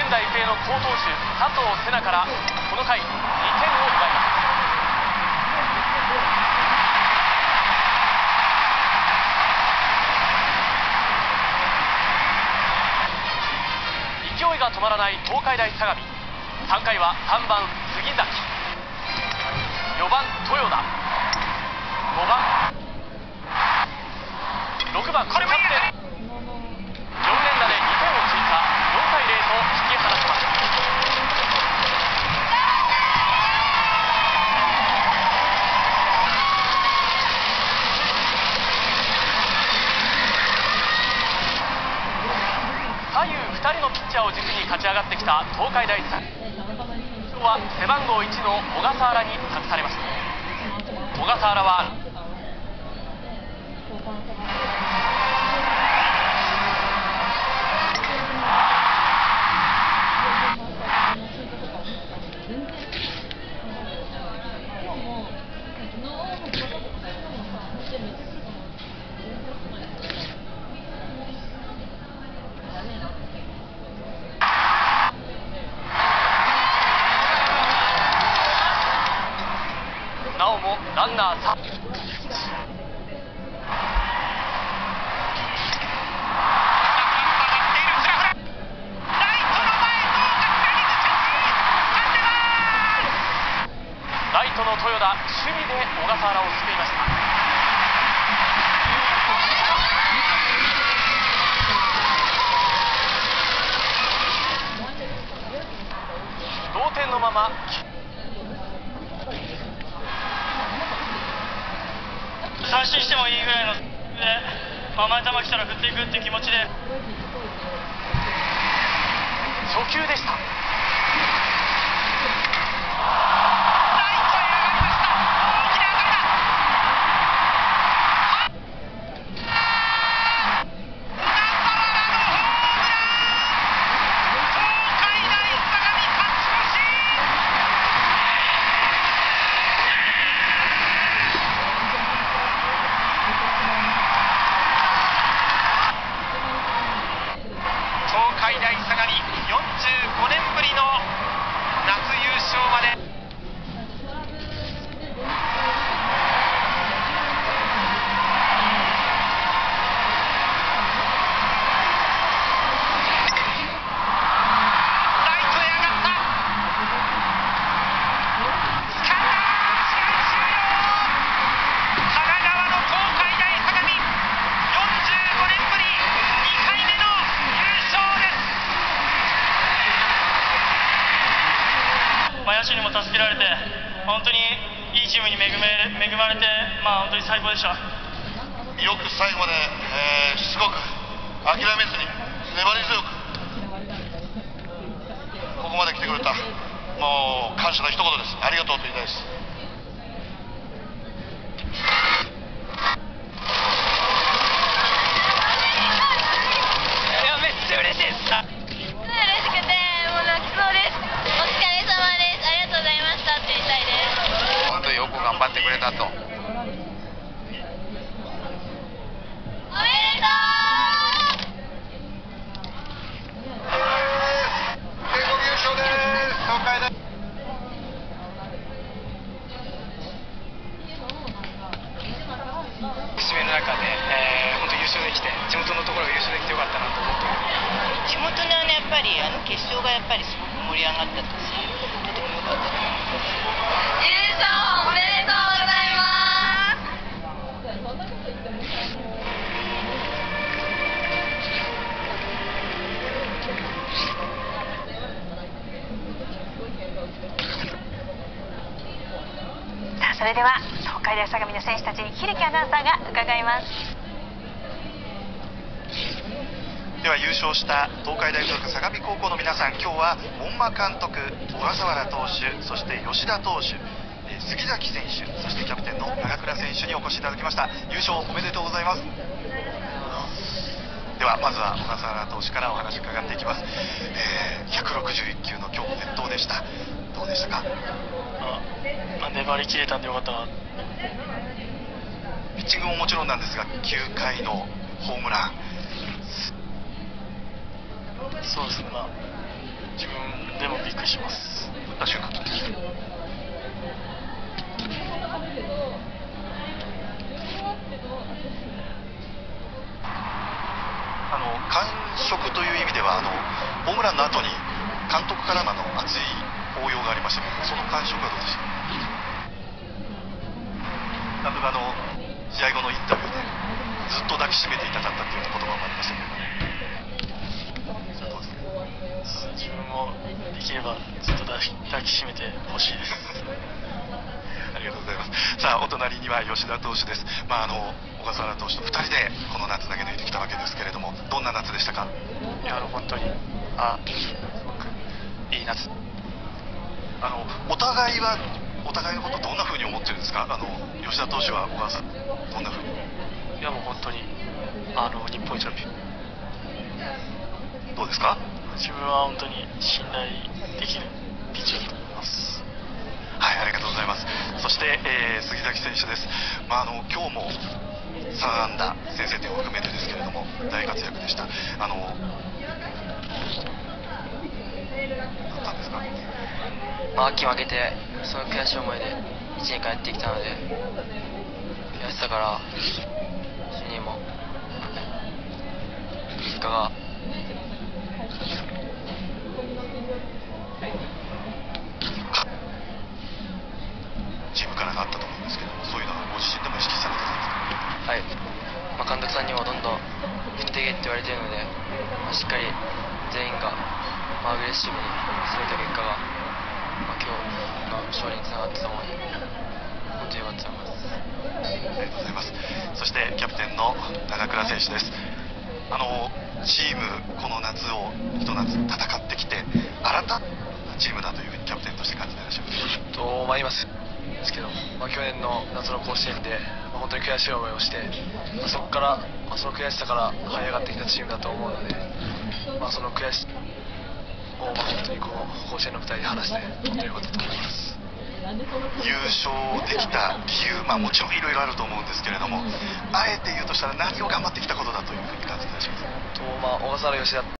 仙台育英の好投手佐藤瀬名からこの回2点を奪います。勢いが止まらない東海大相模。3回は3番杉崎、4番豊田、5番6番キャプテン、4連打で2点を追加、4対0と引き離します。左右2人のピッチャーを軸に勝ち上がってきた東海大相模。今日は背番号1の小笠原に託されました。小笠原はなおもランナー3。ライトの豊田、守備で小笠原を救いました。同点のまま三振してもいいぐらいので、甘い球来たら振っていくっていう気持ちで。 初球でした。 東海大相模45年ぶりの夏優勝まで。 野手にも助けられて、本当にいいチームに恵まれて、本当に最高でした。 よく最後まで、しつこく諦めずに粘り強くここまで来てくれた、もう感謝の一言です。ありがとうと言いたいです。 いや、めっちゃ嬉しいです。 嬉しくてもう泣きそうです。お疲れ様です。ありがとうございましたって言いたいです。 本当によく頑張ってくれたと。 おめでと全国優勝です。東海大。 節目の中で、本当優勝できて、地元のところが優勝できてよかったなと思っております。 地元のやっぱり決勝がやっぱりすごく盛り上がったし、とても良かったと思います。 優勝おめでとうございます。 さあ、それでは東海大相模の選手たちに秀樹アナウンサーが伺います。 では優勝した東海大附属相模高校の皆さん、今日は門馬監督、小笠原投手、そして吉田投手、杉崎選手、そしてキャプテンの長倉選手にお越しいただきました。優勝おめでとうございます。ではまずは小笠原投手からお話伺っていきます。161球の今日熱投でした。どうでしたか？ 粘り切れたんでよかったな。 ピッチングももちろんなんですが、9回のホームラン。 そうですね、 自分でもびっくりします。 どんな瞬間ですか？感触という意味ではホームランの後に監督からの熱い抱擁がありましたけど、その感触はどうでしたか？監督試合後のインタビューでずっと抱きしめていたかったという言葉もありましたけど、それはどうですか？ 自分もできればずっと抱きしめてほしいです。 ありがとうございます。さあお隣には吉田投手です。小笠原投手と2人でこの夏投げ抜いてきたわけですけれども、どんな夏でしたか？ いや本当にすごくいい夏。 お互いはお互いのことどんな風に思ってるんですか？吉田投手は小笠原どんな風に？ いやもう本当に日本一のどうですか？ 自分は本当に信頼できるピッチャーだと思います。 はい、ありがとうございます。そして、杉崎選手です。今日も3安打先制点を含めてですけれども大活躍でした。だったんですか？ 秋負けてその悔しい思いで1年間やってきたので、悔しさから主任も結果がチームからがあったと思うんですけども、そういうのはご自身でも意識されてたんですか？ はい、監督さんにもどんどん振っていけって言われているので、しっかり全員がアグレッシブに攻めた結果が、今日の勝利につながったと思うので本当に良かったと思います。 ありがとうございます。そしてキャプテンの長倉選手です。チームこの夏をひと夏戦ってきて新たなチームだというふうにキャプテンとして感じていらっしゃいます。 今ですけど、去年の夏の甲子園で、本当に悔しい思いをして、そこから、その悔しさから這い上がってきたチームだと思うので、その悔しさを、本当にこの甲子園の舞台で話して本当に良かったと思います。 優勝できた理由、もちろんいろいろあると思うんですけれども、あえて言うとしたら何を頑張ってきたことだというふうに感じていらっしゃいますか？ 小笠原吉田